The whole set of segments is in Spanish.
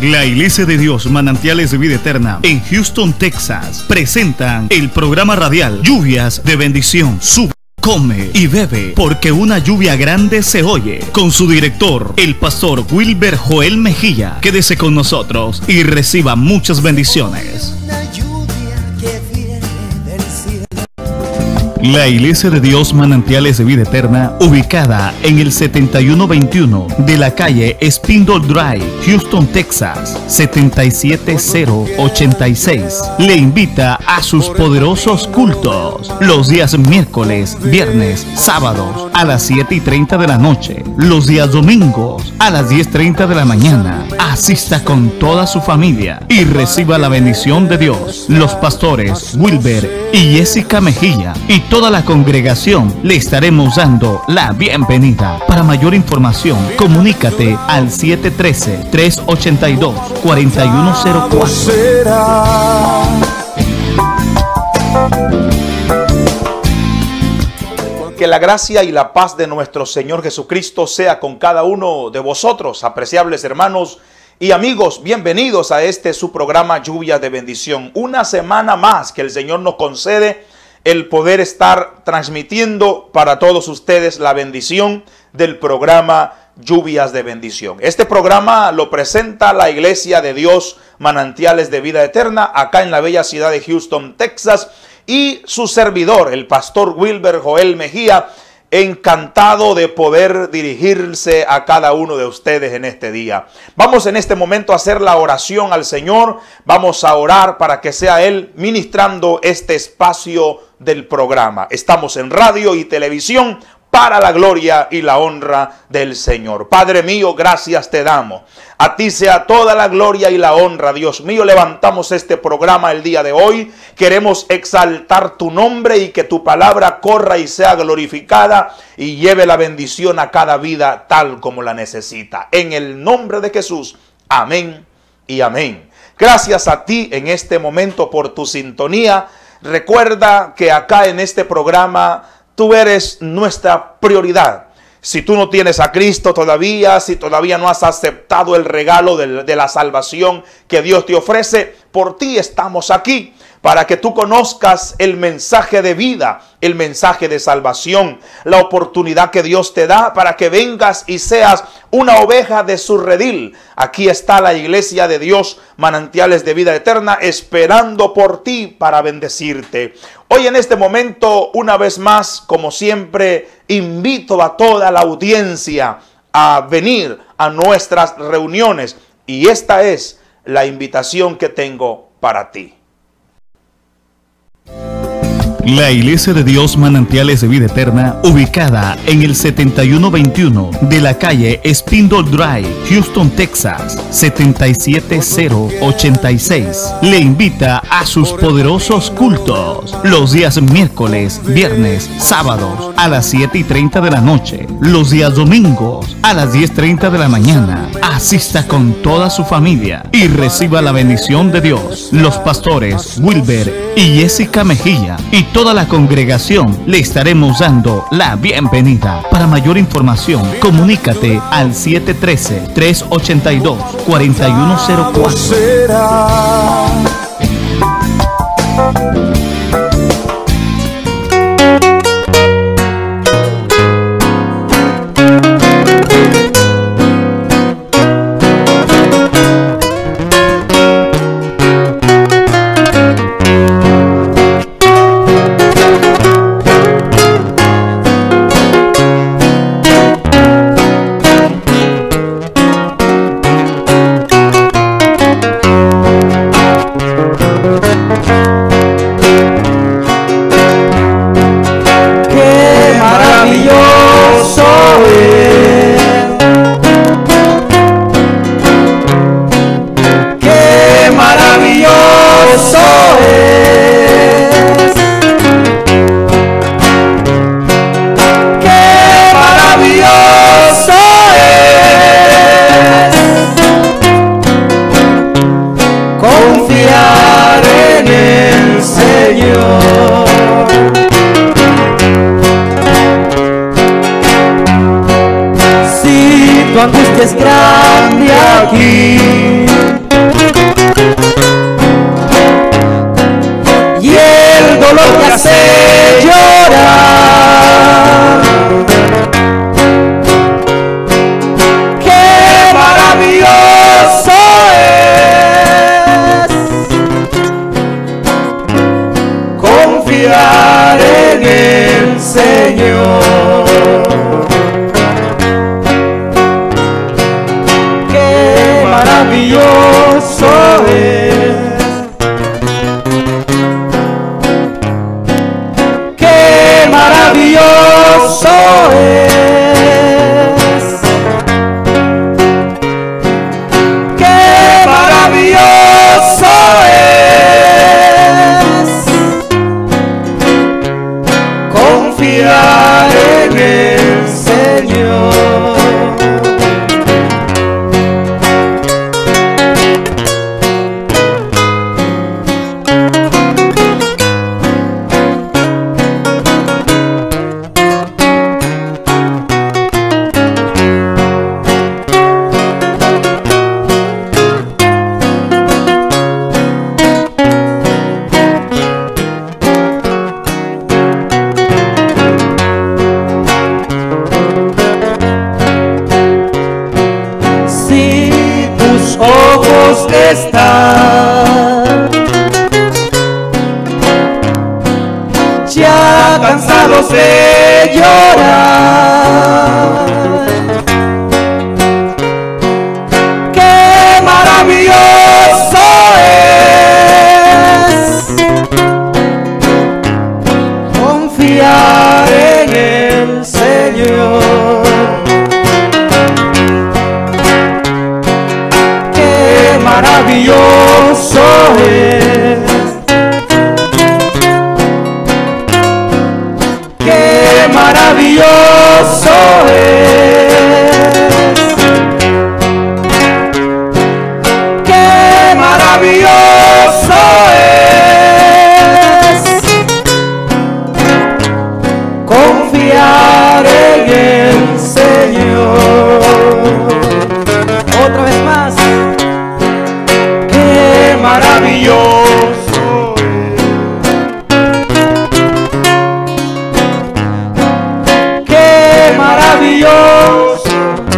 La Iglesia de Dios Manantiales de Vida Eterna en Houston, Texas presentan el programa radial Lluvias de Bendición. Sube, come y bebe, porque una lluvia grande se oye. Con su director, el pastor Wilber Joel Mejía. Quédese con nosotros y reciba muchas bendiciones. La Iglesia de Dios Manantiales de Vida Eterna, ubicada en el 7121 de la calle Spindle Drive, Houston, Texas, 77086, le invita a sus poderosos cultos los días miércoles, viernes, sábados a las 7:30 de la noche, los días domingos a las 10:30 de la mañana. Asista con toda su familia y reciba la bendición de Dios. Los pastores Wilber y Jessica Mejía y toda la congregación le estaremos dando la bienvenida. Para mayor información, comunícate al 713-382-4104. Que la gracia y la paz de nuestro Señor Jesucristo sea con cada uno de vosotros, apreciables hermanos y amigos. Bienvenidos a este su programa Lluvia de Bendición. Una semana más que el Señor nos concede el poder estar transmitiendo para todos ustedes la bendición del programa Lluvias de Bendición. Este programa lo presenta la Iglesia de Dios Manantiales de Vida Eterna, acá en la bella ciudad de Houston, Texas, y su servidor, el pastor Wilber Joel Mejía, encantado de poder dirigirse a cada uno de ustedes en este día. Vamos en este momento a hacer la oración al Señor. Vamos a orar para que sea Él ministrando este espacio del programa. Estamos en radio y televisión para la gloria y la honra del Señor. Padre mío, gracias te damos. A ti sea toda la gloria y la honra, Dios mío. Levantamos este programa el día de hoy. Queremos exaltar tu nombre y que tu palabra corra y sea glorificada y lleve la bendición a cada vida tal como la necesita. En el nombre de Jesús. Amén y amén. Gracias a ti en este momento por tu sintonía. Recuerda que acá en este programa tú eres nuestra prioridad. Si tú no tienes a Cristo todavía, si todavía no has aceptado el regalo de la salvación que Dios te ofrece, por ti estamos aquí, para que tú conozcas el mensaje de vida, el mensaje de salvación, la oportunidad que Dios te da para que vengas y seas una oveja de su redil. Aquí está la Iglesia de Dios Manantiales de Vida Eterna esperando por ti para bendecirte. Hoy en este momento, una vez más, como siempre, invito a toda la audiencia a venir a nuestras reuniones. Y esta es la invitación que tengo para ti. La Iglesia de Dios Manantiales de Vida Eterna, ubicada en el 7121 de la calle Spindle Drive, Houston, Texas, 77086, le invita a sus poderosos cultos los días miércoles, viernes, sábados a las 7:30 de la noche, los días domingos a las 10:30 de la mañana. Asista con toda su familia y reciba la bendición de Dios. Los pastores Wilber y Jessica Mejía y toda la congregación le estaremos dando la bienvenida. Para mayor información, comunícate al 713-382-4104. angustia es grande aquí, y el dolor te hace llorar. Qué maravilloso es confiar en el Señor. Qué maravilloso es. Qué maravilloso es. Qué maravilloso es confiar en el Señor. Están ya cansados de llorar. Qué maravilloso es confiar en el Señor. Maravilloso es. Qué maravilloso es. Qué maravilloso es confiar en el Señor. Otra vez más. Maravilloso es. Qué maravilloso.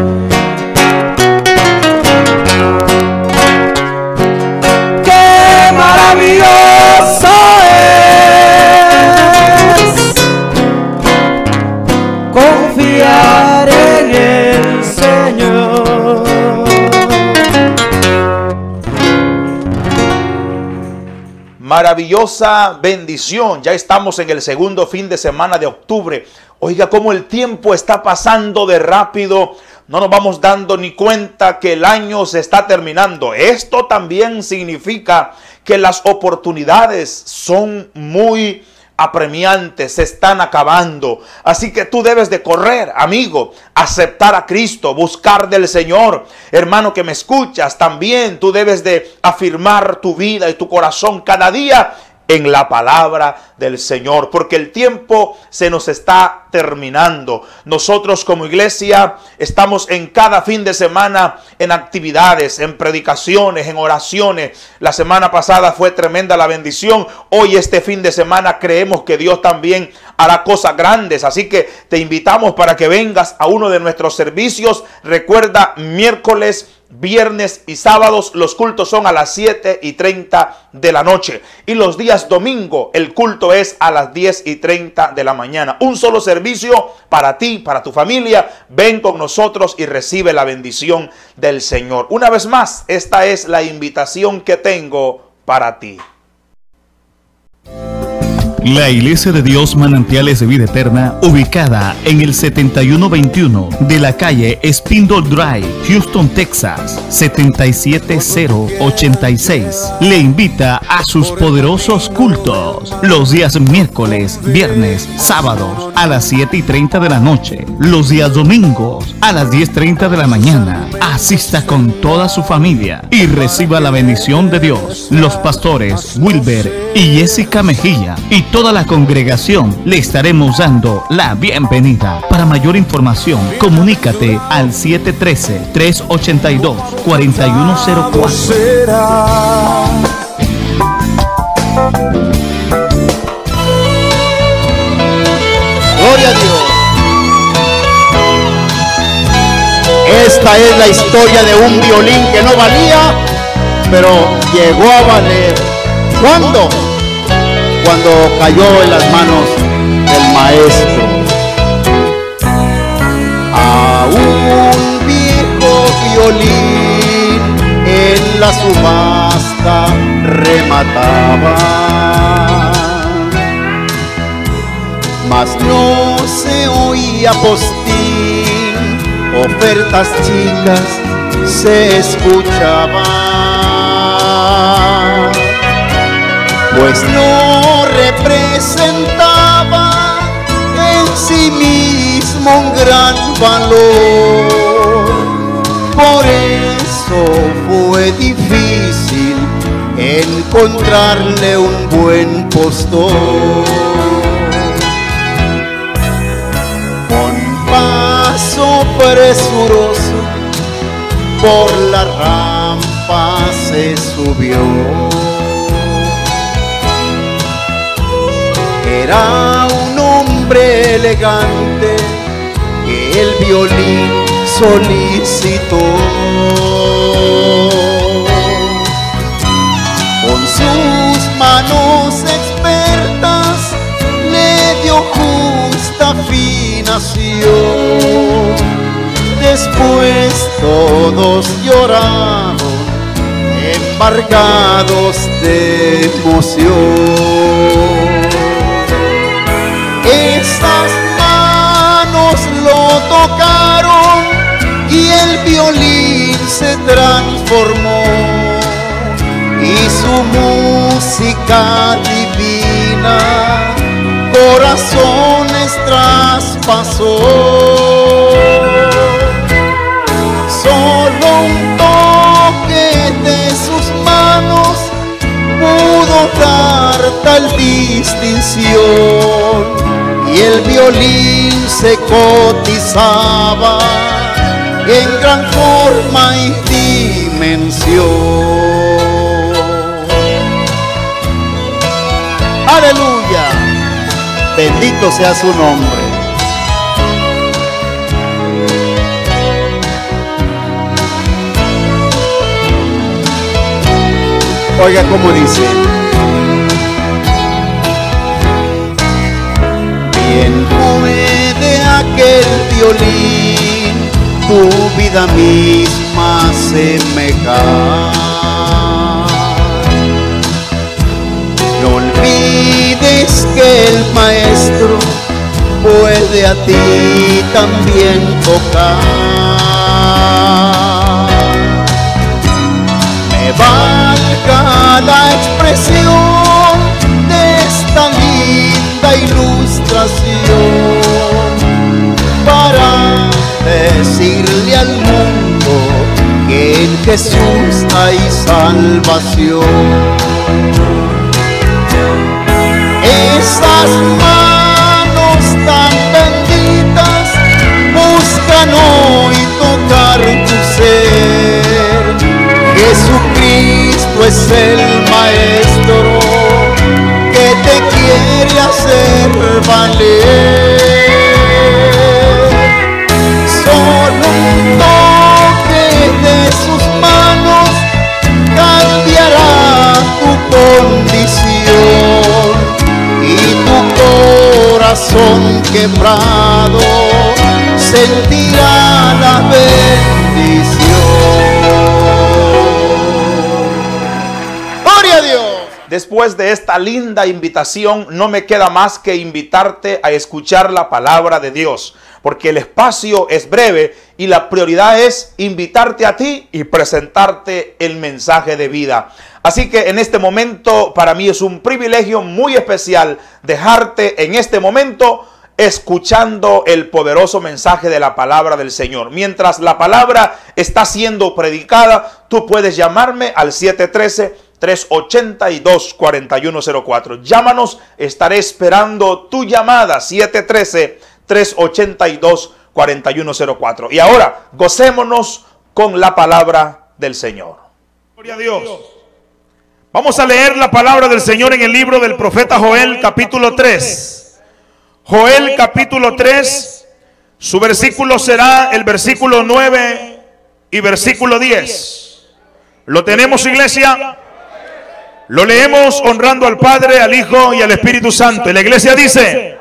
Qué maravilloso es confiar en el Señor. Maravillosa bendición. Ya estamos en el segundo fin de semana de octubre. Oiga cómo el tiempo está pasando de rápido. No nos vamos dando ni cuenta que el año se está terminando. Esto también significa que las oportunidades son muy apremiantes, se están acabando. Así que tú debes de correr, amigo, aceptar a Cristo, buscar del Señor. Hermano que me escuchas, también tú debes de afirmar tu vida y tu corazón cada día en la palabra del Señor, porque el tiempo se nos está terminando. Nosotros como iglesia estamos en cada fin de semana en actividades, en predicaciones, en oraciones. La semana pasada fue tremenda la bendición. Hoy este fin de semana creemos que Dios también hará cosas grandes, así que te invitamos para que vengas a uno de nuestros servicios. Recuerda, miércoles, viernes y sábados los cultos son a las 7:30 de la noche. Y los días domingo el culto es a las 10:30 de la mañana. Un solo servicio para ti, para tu familia. Ven con nosotros y recibe la bendición del Señor. Una vez más, esta es la invitación que tengo para ti. La Iglesia de Dios Manantiales de Vida Eterna, ubicada en el 7121 de la calle Spindle Drive, Houston, Texas, 77086, le invita a sus poderosos cultos los días miércoles, viernes, sábados a las 7:30 de la noche, los días domingos a las 10:30 de la mañana. asista con toda su familia y reciba la bendición de Dios. Los pastores Wilber y Jessica Mejía y toda la congregación le estaremos dando la bienvenida. Para mayor información, comunícate al 713-382-4104. Gloria a Dios. Esta es la historia de un violín que no valía, pero llegó a valer. ¿Cuándo? Cuando cayó en las manos del maestro. A un viejo violín en la subasta remataba, mas no se oía postín, ofertas chicas se escuchaban, pues no representaba en sí mismo un gran valor. Por eso fue difícil encontrarle un buen postor. Con paso presuroso por la rampa se subió. Era un hombre elegante que el violín solicitó. Con sus manos expertas le dio justa afinación. Después todos lloraron, embargados de emoción. Esas manos lo tocaron y el violín se transformó, y su música divina corazones traspasó. Solo un toque de sus manos pudo dar tal distinción, y el violín se cotizaba en gran forma y dimensión. Aleluya, bendito sea su nombre. Oiga cómo dice: bien puede aquel violín tu vida misma semejar. No olvides que el maestro puede a ti también tocar. Me valga la expresión de esta linda ilustración para decirle al mundo que en Jesús hay salvación. Esas manos tan benditas buscan hoy tocar tu ser. Jesucristo es el Maestro que te quiere hacer valer. Solo un toque de sus manos cambiará tu condición, y tu corazón quebrado sentirá la bendición. ¡Gloria a Dios! Después de esta linda invitación, no me queda más que invitarte a escuchar la palabra de Dios, porque el espacio es breve y la prioridad es invitarte a ti y presentarte el mensaje de vida. Así que en este momento para mí es un privilegio muy especial dejarte en este momento escuchando el poderoso mensaje de la palabra del Señor. Mientras la palabra está siendo predicada, tú puedes llamarme al 713-382-4104. Llámanos, estaré esperando tu llamada. 713-382-4104. Y ahora, gocémonos con la palabra del Señor. Gloria a Dios. Vamos a leer la palabra del Señor en el libro del profeta Joel, capítulo 3. Joel, capítulo 3, su versículo será el versículo 9 y versículo 10. ¿Lo tenemos, iglesia? Lo leemos honrando al Padre, al Hijo y al Espíritu Santo. Y la iglesia dice,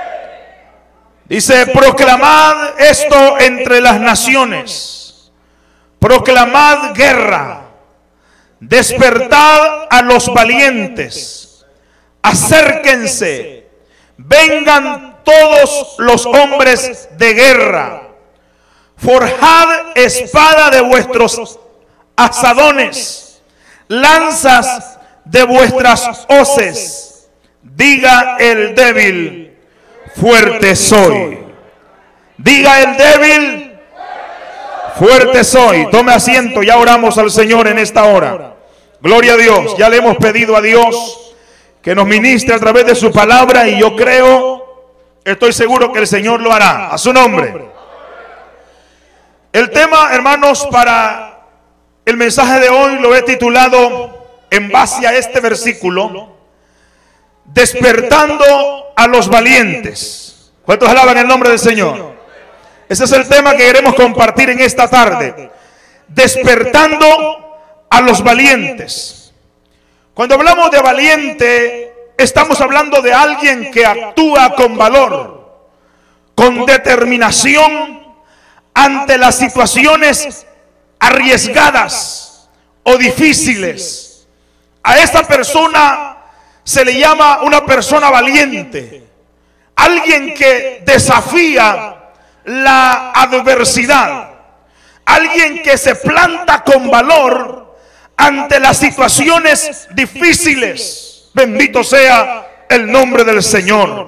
proclamad esto entre las naciones, proclamad guerra, despertad a los valientes, acérquense, vengan todos los hombres de guerra, forjad espada de vuestros asadones, lanzas de vuestras hoces. Diga el débil, fuerte soy. Diga el débil, fuerte soy. Tome asiento, ya oramos al Señor en esta hora. Gloria a Dios, ya le hemos pedido a Dios que nos ministre a través de su palabra, y yo estoy seguro que el Señor lo hará. A su nombre. El tema, hermanos, para el mensaje de hoy lo he titulado, en base a este versículo, despertando a los valientes. ¿Cuántos alaban el nombre del Señor? Ese es el tema que queremos compartir en esta tarde. Despertando a los valientes. Cuando hablamos de valiente, estamos hablando de alguien que actúa con valor, con determinación ante las situaciones arriesgadas o difíciles. A esta persona se le llama una persona valiente, alguien que desafía la adversidad, alguien que se planta con valor ante las situaciones difíciles. Bendito sea el nombre del Señor.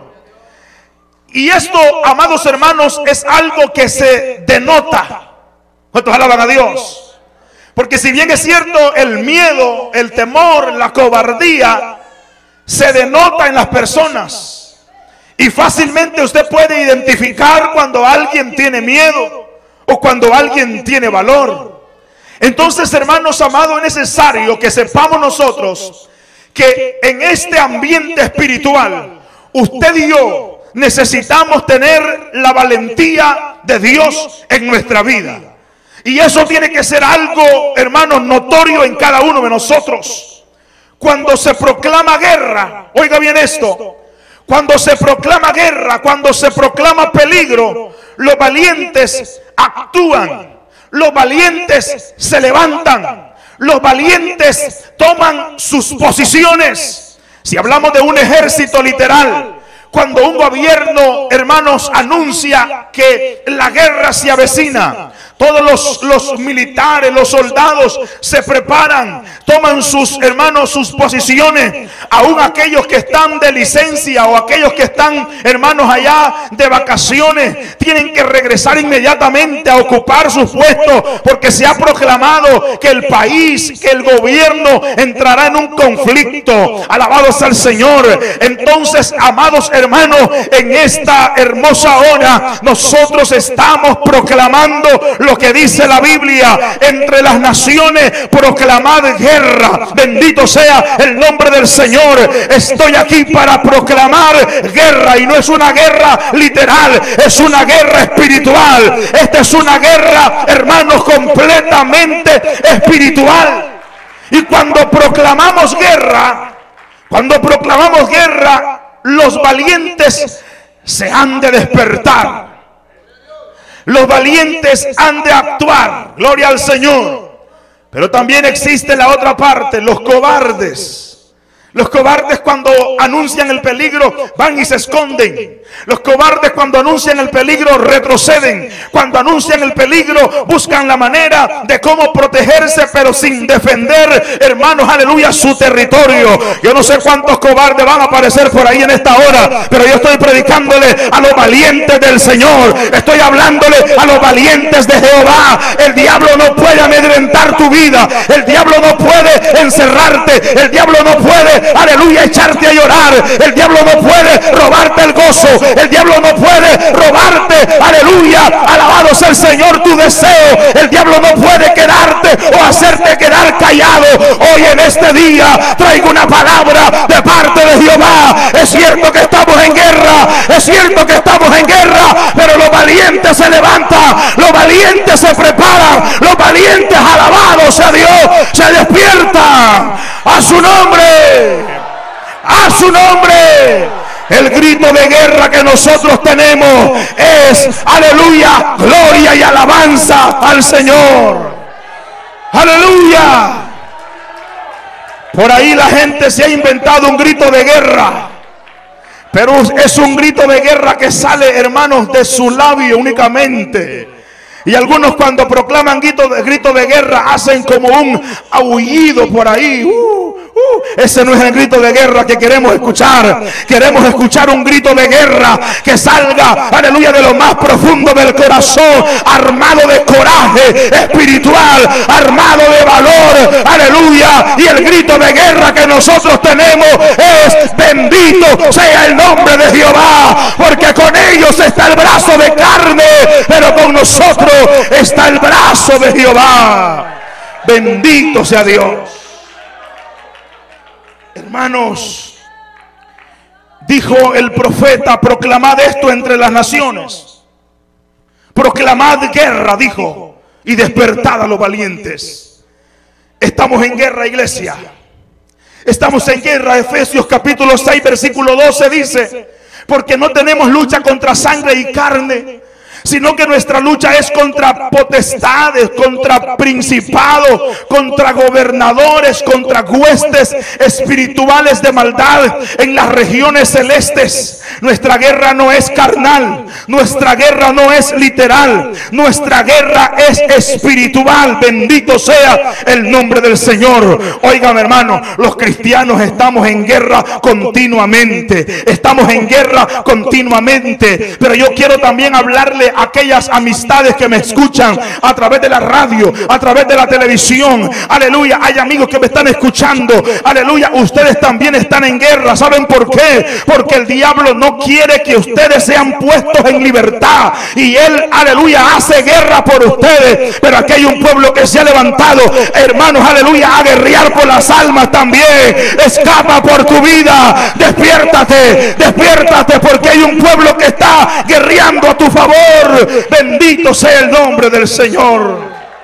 Y esto, amados hermanos, es algo que se denota. ¿Cuántos alaban a Dios? Porque si bien es cierto, el miedo, el temor, la cobardía se denota en las personas, y fácilmente usted puede identificar cuando alguien tiene miedo o cuando alguien tiene valor. Entonces, hermanos amados, es necesario que sepamos nosotros que en este ambiente espiritual, usted y yo necesitamos tener la valentía de Dios en nuestra vida. Y eso tiene que ser algo, hermanos, notorio en cada uno de nosotros. Cuando se proclama guerra, oiga bien esto, cuando se proclama guerra, cuando se proclama peligro, los valientes actúan. Los valientes se levantan, los valientes toman sus posiciones. Si hablamos de un ejército literal, cuando un gobierno, hermanos, anuncia que la guerra se avecina, todos los militares, los soldados se preparan, toman sus, hermanos, sus posiciones. Aún aquellos que están de licencia o aquellos que están, hermanos, allá de vacaciones, tienen que regresar inmediatamente a ocupar sus puestos, porque se ha proclamado que el país, que el gobierno entrará en un conflicto. Alabado sea el Señor. Entonces, amados hermanos, en esta hermosa hora nosotros estamos proclamando lo que dice la Biblia: entre las naciones proclamad guerra. Bendito sea el nombre del Señor. Estoy aquí para proclamar guerra, y no es una guerra literal, es una guerra espiritual. Esta es una guerra, hermanos, completamente espiritual. Y cuando proclamamos guerra, los valientes se han de despertar. Los valientes han de actuar. Gloria al Señor. Pero también existe la otra parte, los cobardes. Los cobardes cuando anuncian el peligro van y se esconden. Los cobardes cuando anuncian el peligro retroceden. Cuando anuncian el peligro buscan la manera de cómo protegerse, pero sin defender, hermanos, aleluya, su territorio. Yo no sé cuántos cobardes van a aparecer por ahí en esta hora, pero yo estoy predicándole a los valientes del Señor. Estoy hablándole a los valientes de Jehová. El diablo no puede amedrentar tu vida. El diablo no puede encerrarte. El diablo no puede, aleluya, echarte a llorar. El diablo no puede robarte el gozo. El diablo no puede robarte, aleluya, alabado sea el Señor, tu deseo. El diablo no puede quedarte o hacerte quedar callado. Hoy en este día traigo una palabra de parte de Jehová. Es cierto que estamos en guerra, es cierto que estamos en guerra, pero los valientes se levantan, los valientes se preparan, los valientes, alabado sea Dios, se despiertan. A su nombre, a su nombre. El grito de guerra que nosotros tenemos es, aleluya, gloria y alabanza al Señor. Aleluya. Por ahí la gente se ha inventado un grito de guerra, pero es un grito de guerra que sale, hermanos, de su labio únicamente. Y algunos cuando proclaman grito de guerra hacen como un aullido por ahí. Ese no es el grito de guerra que queremos escuchar. Queremos escuchar un grito de guerra que salga, aleluya, de lo más profundo del corazón, armado de coraje espiritual, armado de valor, aleluya. Y el grito de guerra que nosotros tenemos es: bendito sea el nombre de Jehová, porque con ellos está el brazo de carne, pero con nosotros está el brazo de Jehová. Bendito sea Dios. Hermanos, dijo el profeta: proclamad esto entre las naciones, proclamad guerra, dijo, y despertad a los valientes. Estamos en guerra, iglesia. Estamos en guerra. Efesios capítulo 6 versículo 12 dice: porque no tenemos lucha contra sangre y carne, sino que nuestra lucha es contra potestades, contra principados, contra gobernadores, contra huestes espirituales de maldad en las regiones celestes. Nuestra guerra no es carnal, nuestra guerra no es literal, nuestra guerra es espiritual. Bendito sea el nombre del Señor. Oigan, hermano, los cristianos estamos en guerra continuamente, estamos en guerra continuamente. Pero yo quiero también hablarle a aquellas amistades que me escuchan a través de la radio, a través de la televisión. Aleluya, hay amigos que me están escuchando. Aleluya, ustedes también están en guerra. ¿Saben por qué? Porque el diablo no quiere que ustedes sean puestos en libertad, y él, aleluya, hace guerra por ustedes. Pero aquí hay un pueblo que se ha levantado, hermanos, aleluya, a guerrear por las almas también. Escapa por tu vida, despiértate, despiértate, porque hay un pueblo que está guerreando a tu favor. Bendito sea el nombre del Señor.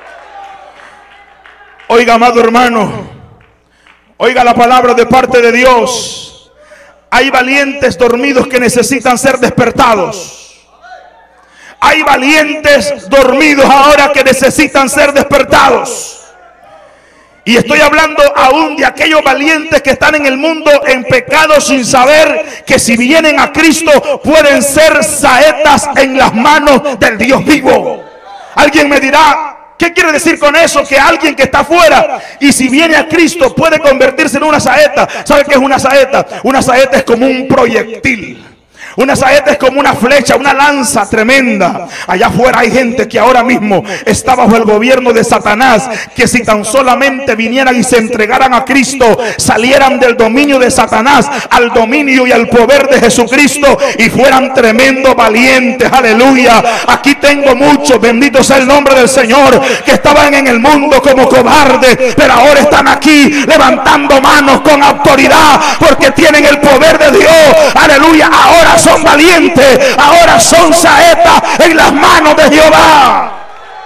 Oiga, amado hermano, oiga la palabra de parte de Dios. Hay valientes dormidos que necesitan ser despertados. Hay valientes dormidos ahora que necesitan ser despertados. Y estoy hablando aún de aquellos valientes que están en el mundo en pecado, sin saber que si vienen a Cristo pueden ser saetas en las manos del Dios vivo. Alguien me dirá: ¿qué quiere decir con eso? Que alguien que está afuera y si viene a Cristo puede convertirse en una saeta. ¿Sabe qué es una saeta? Una saeta es como un proyectil. Una saeta es como una flecha, una lanza tremenda. Allá afuera hay gente que ahora mismo está bajo el gobierno de Satanás, que si tan solamente vinieran y se entregaran a Cristo, salieran del dominio de Satanás al dominio y al poder de Jesucristo y fueran tremendos valientes. Aleluya. Aquí tengo muchos, bendito sea el nombre del Señor, que estaban en el mundo como cobardes, pero ahora están aquí levantando manos con autoridad, porque tienen el poder de Dios. Aleluya. Ahora son valientes, ahora son saetas en las manos de Jehová.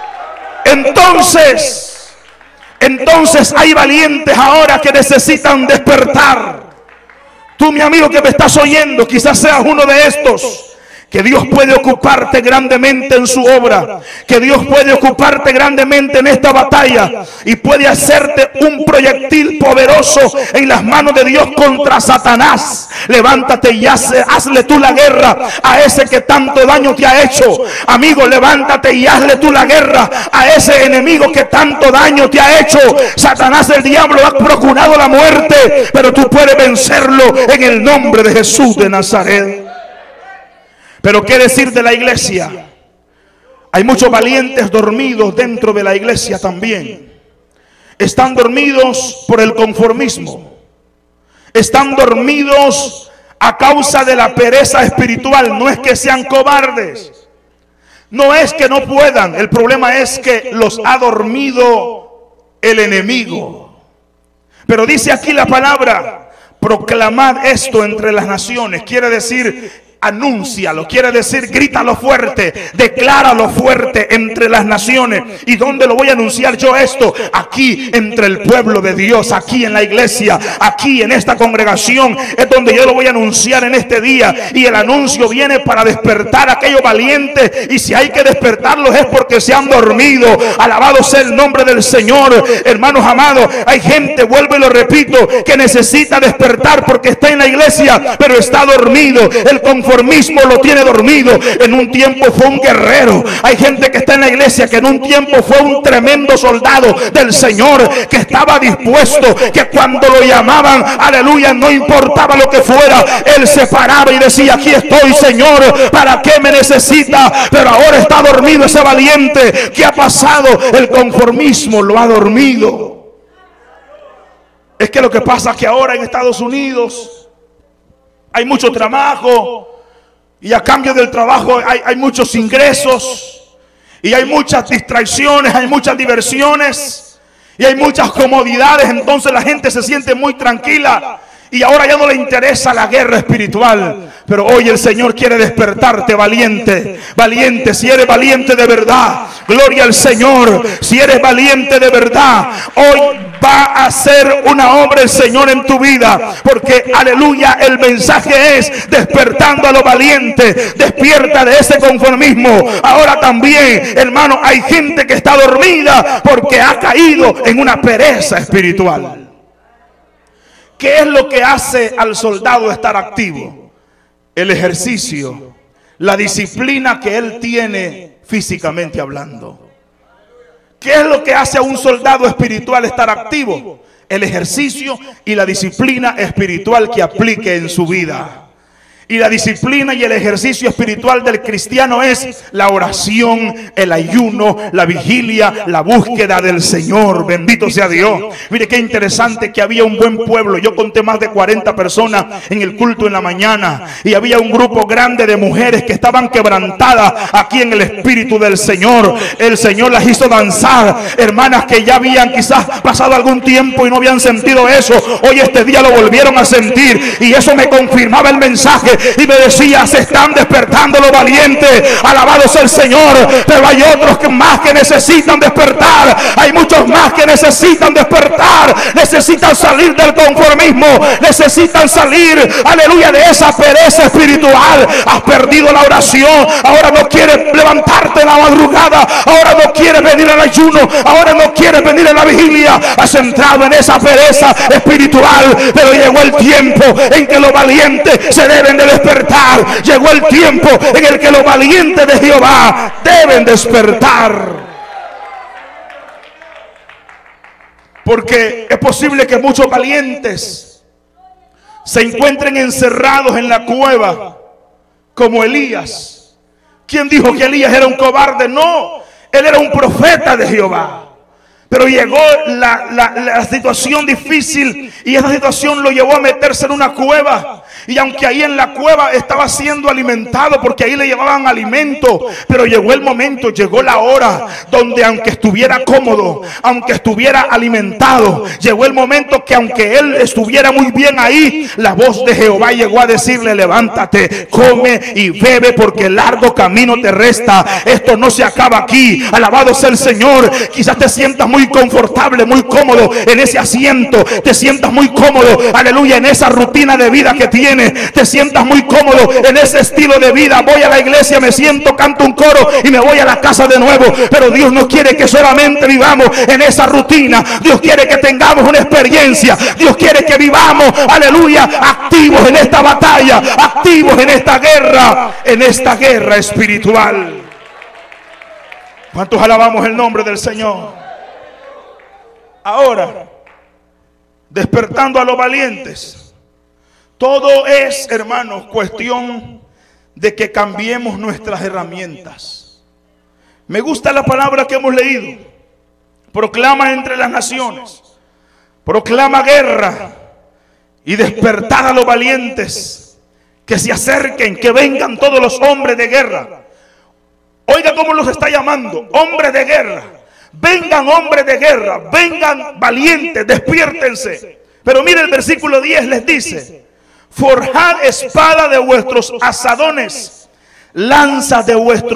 Entonces hay valientes ahora que necesitan despertar. Tú, mi amigo que me estás oyendo, quizás seas uno de estos que Dios puede ocuparte grandemente en su obra, que Dios puede ocuparte grandemente en esta batalla y puede hacerte un proyectil poderoso en las manos de Dios contra Satanás. Levántate y hazle tú la guerra a ese que tanto daño te ha hecho. Amigo, levántate y hazle tú la guerra a ese enemigo que tanto daño te ha hecho. Satanás, el diablo, ha procurado la muerte, pero tú puedes vencerlo en el nombre de Jesús de Nazaret. Pero ¿qué decir de la iglesia? Hay muchos valientes dormidos dentro de la iglesia también. Están dormidos por el conformismo. Están dormidos a causa de la pereza espiritual. No es que sean cobardes, no es que no puedan. El problema es que los ha dormido el enemigo. Pero dice aquí la palabra: proclamad esto entre las naciones. Quiere decir, anúncialo, quiere decir, grítalo fuerte, decláralo fuerte entre las naciones. ¿Y dónde lo voy a anunciar yo esto? Aquí, entre el pueblo de Dios, aquí en la iglesia, aquí en esta congregación, es donde yo lo voy a anunciar en este día. Y el anuncio viene para despertar a aquellos valientes, y si hay que despertarlos es porque se han dormido. Alabado sea el nombre del Señor. Hermanos amados, hay gente, vuelvo y lo repito, que necesita despertar porque está en la iglesia, pero está dormido. El conformismo lo tiene dormido. En un tiempo fue un guerrero. Hay gente que está en la iglesia que en un tiempo fue un tremendo soldado del Señor, que estaba dispuesto, que cuando lo llamaban, aleluya, no importaba lo que fuera, él se paraba y decía: aquí estoy, Señor, ¿para qué me necesita? Pero ahora está dormido ese valiente. ¿Qué ha pasado? El conformismo lo ha dormido. Es que lo que pasa es que ahora en Estados Unidos hay mucho trabajo, y a cambio del trabajo hay muchos ingresos, y hay muchas distracciones, hay muchas diversiones, y hay muchas comodidades. Entonces la gente se siente muy tranquila, y ahora ya no le interesa la guerra espiritual. Pero hoy el Señor quiere despertarte, valiente. Valiente, si eres valiente de verdad, gloria al Señor. Si eres valiente de verdad, hoy va a hacer una obra el Señor en tu vida, porque aleluya, el mensaje es despertando a los valientes. Despierta de ese conformismo. Ahora también, hermano, hay gente que está dormida porque ha caído en una pereza espiritual. ¿Qué es lo que hace al soldado estar activo? El ejercicio, la disciplina que él tiene físicamente hablando. ¿Qué es lo que hace a un soldado espiritual estar activo? El ejercicio y la disciplina espiritual que aplique en su vida. Y la disciplina y el ejercicio espiritual del cristiano es la oración, el ayuno, la vigilia, la búsqueda del Señor. Bendito sea Dios. Mire qué interesante que había un buen pueblo. Yo conté más de 40 personas en el culto en la mañana, y había un grupo grande de mujeres que estaban quebrantadas aquí en el Espíritu del Señor. El Señor las hizo danzar. Hermanas que ya habían quizás pasado algún tiempo y no habían sentido eso, hoy este día lo volvieron a sentir, y eso me confirmaba el mensaje. Y me decía: se están despertando los valientes, alabado sea el Señor. Pero hay otros que más que necesitan despertar. Hay muchos más que necesitan despertar. Necesitan salir del conformismo, necesitan salir, aleluya, de esa pereza espiritual. Has perdido la oración, ahora no quieres levantarte en la madrugada, ahora no quieres venir al ayuno, ahora no quieres venir a la vigilia. Has entrado en esa pereza espiritual. Pero llegó el tiempo en que los valientes se deben de despertar. Llegó el tiempo en el que los valientes de Jehová deben despertar. Porque es posible que muchos valientes se encuentren encerrados en la cueva, como Elías. ¿Quién dijo que Elías era un cobarde? No, él era un profeta de Jehová. Pero llegó la situación difícil, y esa situación lo llevó a meterse en una cueva. Y aunque ahí en la cueva estaba siendo alimentado, porque ahí le llevaban alimento, pero llegó el momento, llegó la hora donde, aunque estuviera cómodo, aunque estuviera alimentado, llegó el momento que aunque él estuviera muy bien ahí, la voz de Jehová llegó a decirle: levántate, come y bebe, porque largo camino te resta. Esto no se acaba aquí. Alabado sea el Señor. Quizás te sientas muy confortable, muy cómodo en ese asiento, te sientas muy cómodo, aleluya, en esa rutina de vida que tienes. viene, te sientas muy cómodo en ese estilo de vida. Voy a la iglesia, me siento, canto un coro y me voy a la casa de nuevo. Pero Dios no quiere que solamente vivamos en esa rutina. Dios quiere que tengamos una experiencia. Dios quiere que vivamos, aleluya, activos en esta batalla, activos en esta guerra espiritual. ¿Cuántos alabamos el nombre del Señor? Ahora, despertando a los valientes. Todo es, hermanos, cuestión de que cambiemos nuestras herramientas. Me gusta la palabra que hemos leído. Proclama entre las naciones. Proclama guerra y despertar a los valientes. Que se acerquen, que vengan todos los hombres de guerra. Oiga cómo los está llamando, hombres de guerra. Vengan hombres de guerra, vengan valientes, despiértense. Pero mire el versículo 10 les dice: forjad espada de vuestros asadones, lanzas de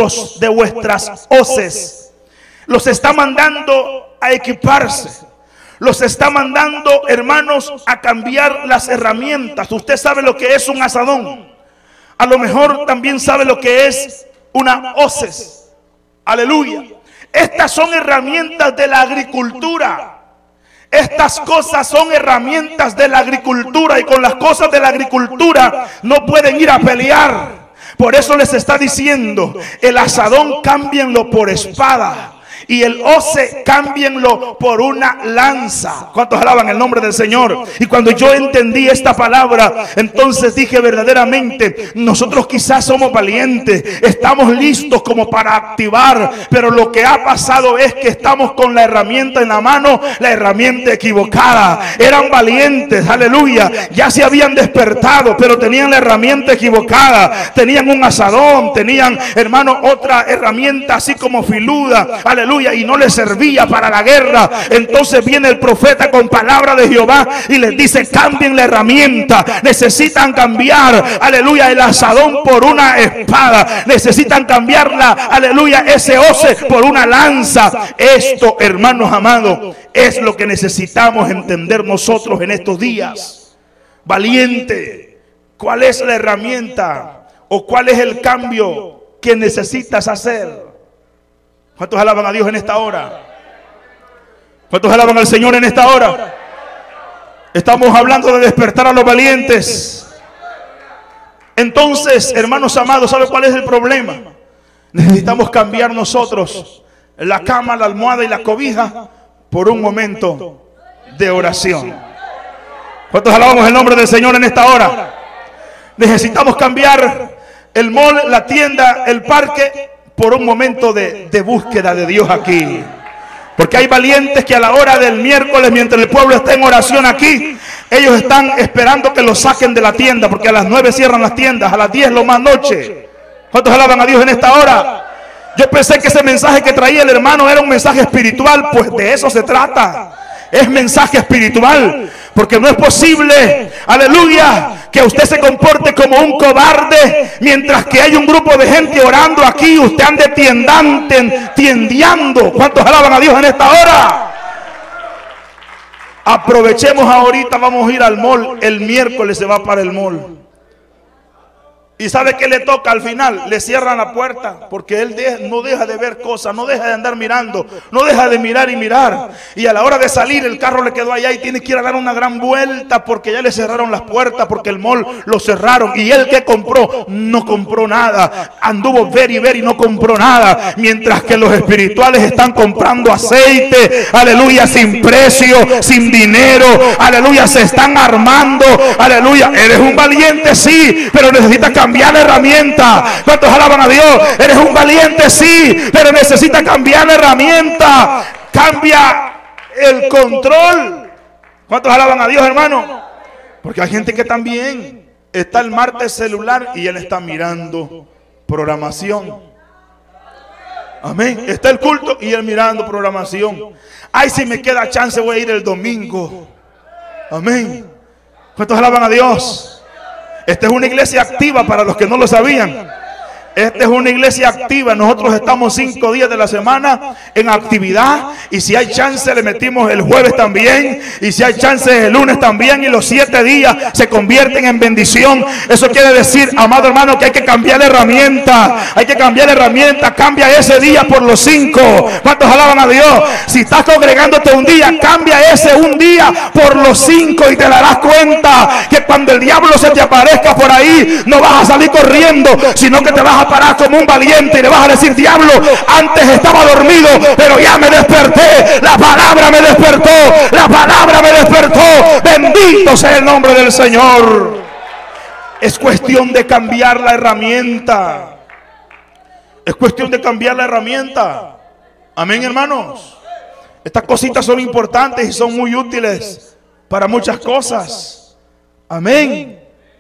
vuestras hoces. Los está mandando a equiparse. Los está mandando, hermanos, a cambiar las herramientas. Usted sabe lo que es un asadón. A lo mejor también sabe lo que es una hoces. Aleluya. Estas son herramientas de la agricultura. Estas cosas son herramientas de la agricultura, y con las cosas de la agricultura no pueden ir a pelear. Por eso les está diciendo: el asadón cámbienlo por espada, y el hoce cámbienlo por una lanza. ¿Cuántos alaban el nombre del Señor? Y cuando yo entendí esta palabra, entonces dije: verdaderamente nosotros quizás somos valientes, estamos listos como para activar, pero lo que ha pasado es que estamos con la herramienta en la mano, la herramienta equivocada. Eran valientes, aleluya, ya se habían despertado, pero tenían la herramienta equivocada. Tenían un asadón, tenían, hermano, otra herramienta así como filuda, aleluya, y no les servía para la guerra. Entonces viene el profeta con palabra de Jehová y les dice: cambien la herramienta. Necesitan cambiar, aleluya, el asadón por una espada. Necesitan cambiarla, aleluya, ese hoce por una lanza. Esto, hermanos amados, es lo que necesitamos entender nosotros en estos días. Valiente, ¿cuál es la herramienta o cuál es el cambio que necesitas hacer? ¿Cuántos alaban a Dios en esta hora? ¿Cuántos alaban al Señor en esta hora? Estamos hablando de despertar a los valientes. Entonces, hermanos amados, ¿sabe cuál es el problema? Necesitamos cambiar nosotros la cama, la almohada y la cobija por un momento de oración. ¿Cuántos alabamos el nombre del Señor en esta hora? Necesitamos cambiar el mall, la tienda, el parque por un momento de búsqueda de Dios aquí. Porque hay valientes que a la hora del miércoles, mientras el pueblo está en oración aquí, ellos están esperando que los saquen de la tienda, porque a las 9 cierran las tiendas, a las 10 lo más noche. ¿Cuántos alaban a Dios en esta hora? Yo pensé que ese mensaje que traía el hermano era un mensaje espiritual. Pues de eso se trata. Es mensaje espiritual. Porque no es posible, aleluya, que usted se comporte como un cobarde mientras que hay un grupo de gente orando aquí. Usted ande tiendeando. ¿Cuántos alaban a Dios en esta hora? Aprovechemos ahorita, vamos a ir al mall. El miércoles se va para el mall. ¿Y sabe qué le toca al final? Le cierran la puerta, porque él no deja de ver cosas, no deja de andar mirando, no deja de mirar y mirar. Y a la hora de salir, el carro le quedó allá y tiene que ir a dar una gran vuelta, porque ya le cerraron las puertas, porque el mall lo cerraron. Y él que compró, no compró nada. Anduvo ver y no compró nada. Mientras que los espirituales están comprando aceite, aleluya, sin precio, sin dinero, aleluya, se están armando, aleluya. Eres un valiente, sí, pero necesitas cambiar la herramienta. ¿Cuántos alaban a Dios? Eres un valiente, sí, pero necesitas cambiar la herramienta. Cambia el control. ¿Cuántos alaban a Dios, hermano? Porque hay gente que también está el martes celular y él está mirando programación. Amén. Está el culto y él mirando programación. Ay, si me queda chance voy a ir el domingo. Amén. ¿Cuántos alaban a Dios? Esta es una iglesia activa para los que no lo sabían. Esta es una iglesia activa. Nosotros estamos 5 días de la semana en actividad. Y si hay chance le metimos el jueves también. Y si hay chance el lunes también. Y los 7 días se convierten en bendición. Eso quiere decir, amado hermano, que hay que cambiar la herramienta. Hay que cambiar la herramienta. Cambia ese día por los 5. ¿Cuántos alaban a Dios? Si estás congregándote un día, cambia ese un día por los 5 y te darás cuenta que cuando el diablo se te aparezca por ahí, no vas a salir corriendo, sino que te vas a parar como un valiente y le vas a decir: diablo, antes estaba dormido, pero ya me desperté. La palabra me despertó. La palabra me despertó. Bendito sea el nombre del Señor. Es cuestión de cambiar la herramienta. Es cuestión de cambiar la herramienta. Amén, hermanos. Estas cositas son importantes y son muy útiles para muchas cosas. Amén.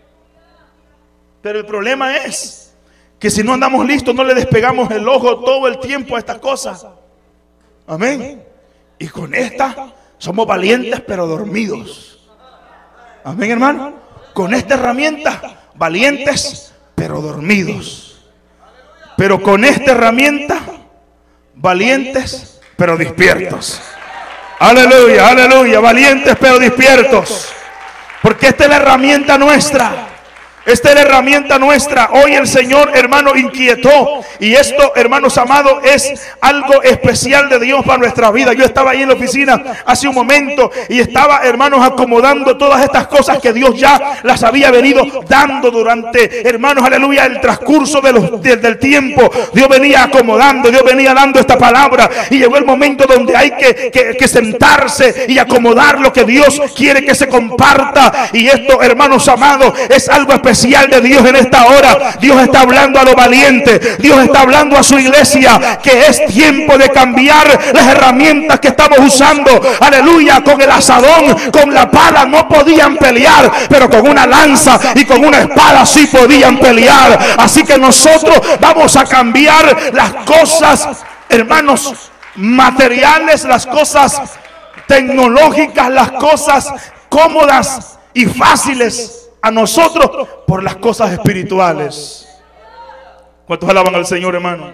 Pero el problema es que si no andamos listos, no le despegamos el ojo todo el tiempo a estas cosas. Amén. Y con esta somos valientes pero dormidos. Amén, hermano. Con esta herramienta, valientes pero dormidos. Pero con esta herramienta, valientes pero despiertos. Aleluya, aleluya. Valientes pero despiertos. Porque esta es la herramienta nuestra. Esta es la herramienta nuestra. Hoy el Señor, hermano, inquietó. Y esto, hermanos amados, es algo especial de Dios para nuestra vida. Yo estaba ahí en la oficina hace un momento y estaba, hermanos, acomodando todas estas cosas que Dios ya las había venido dando durante, hermanos, aleluya, el transcurso del tiempo. Dios venía acomodando, Dios venía dando esta palabra. Y llegó el momento donde hay que sentarse y acomodar lo que Dios quiere que se comparta. Y esto, hermanos amados, es algo especial de Dios en esta hora. Dios está hablando a los valientes. Dios está hablando a su iglesia que es tiempo de cambiar las herramientas que estamos usando. Aleluya. Con el asadón, con la pala no podían pelear, pero con una lanza y con una espada sí podían pelear. Así que nosotros vamos a cambiar las cosas, hermanos, materiales, las cosas tecnológicas, las cosas cómodas y fáciles a nosotros por las cosas espirituales. ¿Cuántos alaban al Señor, hermano?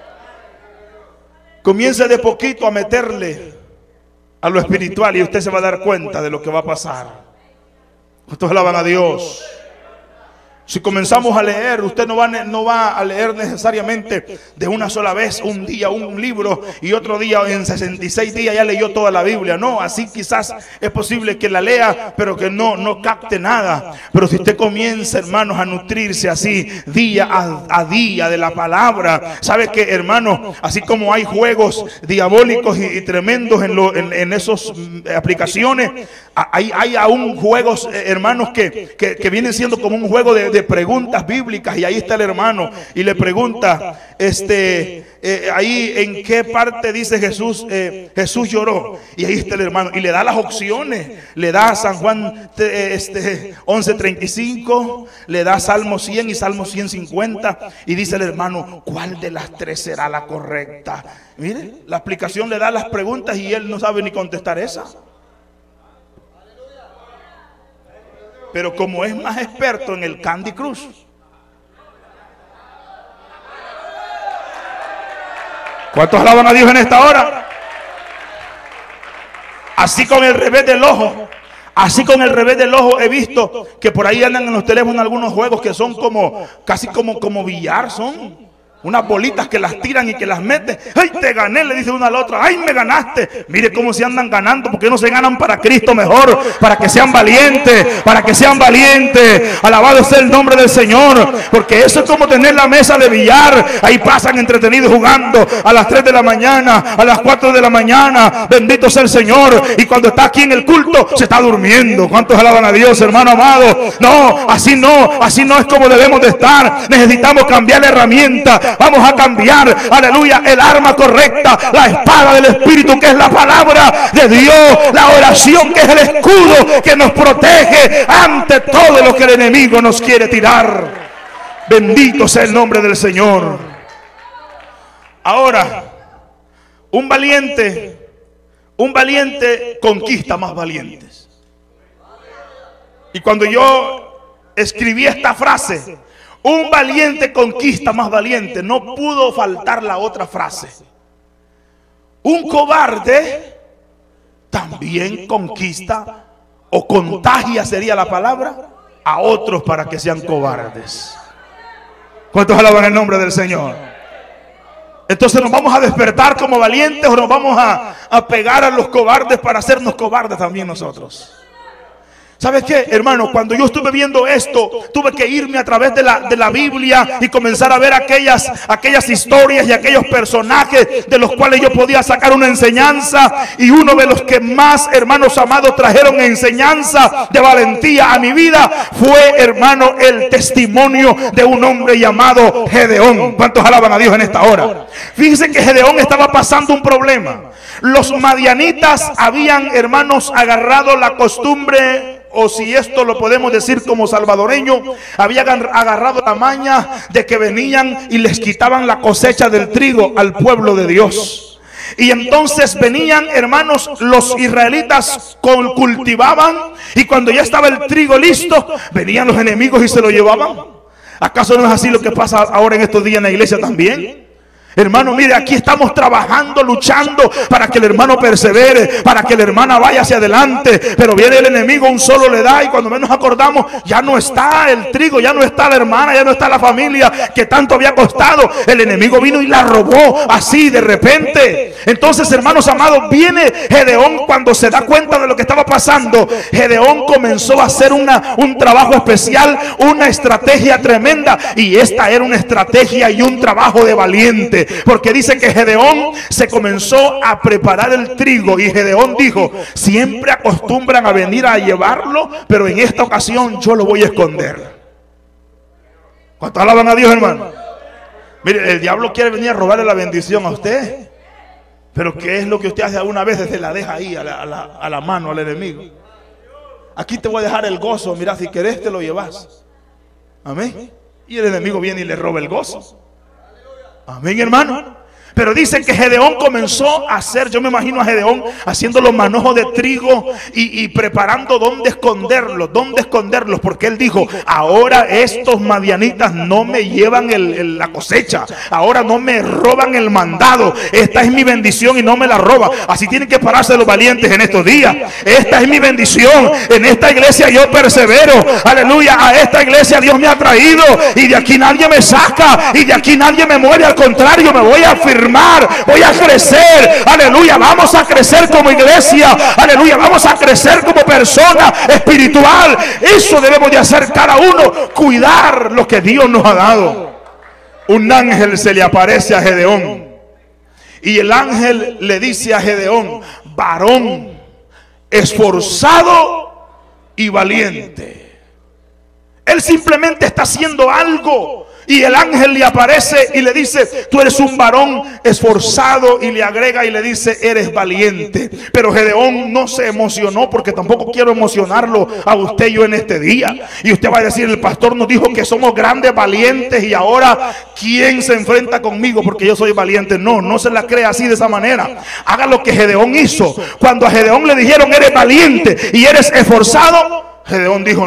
Comience de poquito a meterle a lo espiritual y usted se va a dar cuenta de lo que va a pasar. ¿Cuántos alaban a Dios? Si comenzamos a leer, usted no va a leer necesariamente de una sola vez, un día un libro y otro día en 66 días ya leyó toda la Biblia. No, así quizás es posible que la lea, pero que no capte nada. Pero si usted comienza, hermanos, a nutrirse así día a día de la palabra, sabe que, hermanos, así como hay juegos diabólicos y tremendos en esas aplicaciones, hay aún juegos, hermanos, que vienen siendo como un juego de preguntas bíblicas. Y ahí está el hermano y le pregunta, ahí en qué parte dice Jesús lloró, y ahí está el hermano y le da las opciones, le da San Juan 11:35, le da Salmo 100 y Salmo 150, y dice el hermano, ¿cuál de las tres será la correcta? Mire, la aplicación le da las preguntas y él no sabe ni contestar esa. Pero como es más experto en el Candy Crush, ¿cuántos alaban a Dios en esta hora? Así con el revés del ojo. Así con el revés del ojo he visto que por ahí andan en los teléfonos algunos juegos que son casi como billar, son unas bolitas que las tiran y que las meten. ¡Ay, te gané! Le dice una a la otra. ¡Ay, me ganaste! Mire cómo se andan ganando. ¿Por qué no se ganan para Cristo mejor? Para que sean valientes. Para que sean valientes. Alabado sea el nombre del Señor. Porque eso es como tener la mesa de billar. Ahí pasan entretenidos jugando a las 3 de la mañana, a las 4 de la mañana. Bendito sea el Señor. Y cuando está aquí en el culto, se está durmiendo. ¿Cuántos alaban a Dios, hermano amado? No, así no es como debemos de estar. Necesitamos cambiar la herramienta. Vamos a cambiar, aleluya, el arma correcta, la espada del Espíritu, que es la palabra de Dios, la oración, que es el escudo que nos protege ante todo lo que el enemigo nos quiere tirar. Bendito sea el nombre del Señor. Ahora, un valiente conquista más valientes. Y cuando yo escribí esta frase, Un valiente conquista más valiente. No pudo faltar la otra frase. Un cobarde también conquista o contagia, sería la palabra, a otros para que sean cobardes. ¿Cuántos alaban el nombre del Señor? Entonces, ¿nos vamos a despertar como valientes o nos vamos a pegar a los cobardes para hacernos cobardes también nosotros? ¿Sabes qué, hermano? Cuando yo estuve viendo esto, tuve que irme a través de la Biblia y comenzar a ver aquellas historias y aquellos personajes de los cuales yo podía sacar una enseñanza. Y uno de los que más, hermanos amados, trajeron enseñanza de valentía a mi vida fue, hermano, el testimonio de un hombre llamado Gedeón. ¿Cuántos alaban a Dios en esta hora? Fíjense que Gedeón estaba pasando un problema. Los madianitas habían, hermanos, agarrado la costumbre, o si esto lo podemos decir como salvadoreño, habían agarrado la maña de que venían y les quitaban la cosecha del trigo al pueblo de Dios. Y entonces venían, hermanos, los israelitas cultivaban, y cuando ya estaba el trigo listo, venían los enemigos y se lo llevaban. ¿Acaso no es así lo que pasa ahora en estos días en la iglesia también? Hermano, mire, aquí estamos trabajando, luchando para que el hermano persevere, para que la hermana vaya hacia adelante. Pero viene el enemigo, un solo le da, y cuando menos acordamos, ya no está el trigo, ya no está la hermana, ya no está la familia que tanto había costado. El enemigo vino y la robó así de repente. Entonces, hermanos amados, viene Gedeón. Cuando se da cuenta de lo que estaba pasando, Gedeón comenzó a hacer un trabajo especial, una estrategia tremenda. Y esta era una estrategia y un trabajo de valiente. Porque dice que Gedeón se comenzó a preparar el trigo, y Gedeón dijo: siempre acostumbran a venir a llevarlo, pero en esta ocasión yo lo voy a esconder. ¿Cuántos alaban a Dios, hermano? Mire, el diablo quiere venir a robarle la bendición a usted, pero ¿qué es lo que usted hace alguna vez? Se la deja ahí a la mano al enemigo. Aquí te voy a dejar el gozo, mira, si querés te lo llevas. Amén. Y el enemigo viene y le roba el gozo. Amén, hermano. Pero dice que Gedeón comenzó a hacer, yo me imagino a Gedeón haciendo los manojos de trigo y preparando dónde esconderlos, porque él dijo: ahora estos madianitas no me llevan la cosecha, ahora no me roban el mandado, esta es mi bendición y no me la roba. Así tienen que pararse los valientes en estos días. Esta es mi bendición, en esta iglesia yo persevero, aleluya, a esta iglesia Dios me ha traído, y de aquí nadie me saca, y de aquí nadie me muere, al contrario, me voy a afirmar, voy a crecer, aleluya, vamos a crecer como iglesia, aleluya, vamos a crecer como persona espiritual. Eso debemos de hacer cada uno, cuidar lo que Dios nos ha dado. Un ángel se le aparece a Gedeón, y el ángel le dice a Gedeón: varón esforzado y valiente. Él simplemente está haciendo algo, y el ángel le aparece y le dice: tú eres un varón esforzado, y le agrega y le dice: eres valiente. Pero Gedeón no se emocionó, porque tampoco quiero emocionarlo a usted y yo en este día. Y usted va a decir: el pastor nos dijo que somos grandes valientes, y ahora ¿quién se enfrenta conmigo porque yo soy valiente? No, no se la crea así, de esa manera. Haga lo que Gedeón hizo. Cuando a Gedeón le dijeron: eres valiente y eres esforzado, Gedeón dijo: